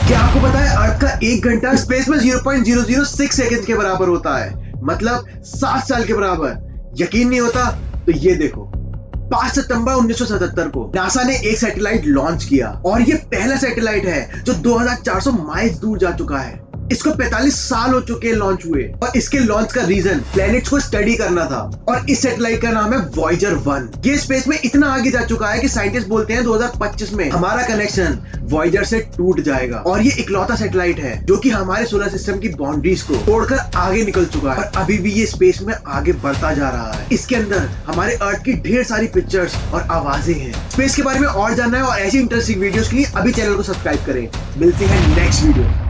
क्या आपको पता है अर्थ का 1 घंटा स्पेस में 0.006 सेकंड के बराबर होता है, मतलब 7 साल के बराबर। यकीन नहीं होता तो ये देखो, 5 सितंबर 1977 को नासा ने एक सैटेलाइट लॉन्च किया और ये पहला सैटेलाइट है जो 2400 माइल्स दूर जा चुका है। इसको 45 साल हो चुके हैं लॉन्च हुए और इसके लॉन्च का रीजन प्लैनेट्स को स्टडी करना था और इस सैटेलाइट का नाम है वॉयेजर 1। ये स्पेस में इतना आगे जा चुका है कि साइंटिस्ट बोलते हैं 2025 में हमारा कनेक्शन वॉयेजर से टूट जाएगा और ये इकलौता सैटेलाइट है जो कि हमारे सोलर सिस्टम की बाउंड्रीज को तोड़कर आगे निकल चुका है और अभी भी ये स्पेस में आगे बढ़ता जा रहा है। इसके अंदर हमारे अर्थ की ढेर सारी पिक्चर्स और आवाजें हैं। स्पेस के बारे में और जानना है और ऐसी इंटरेस्टिंग वीडियोस के लिए अभी चैनल को सब्सक्राइब करें। मिलते हैं नेक्स्ट वीडियो।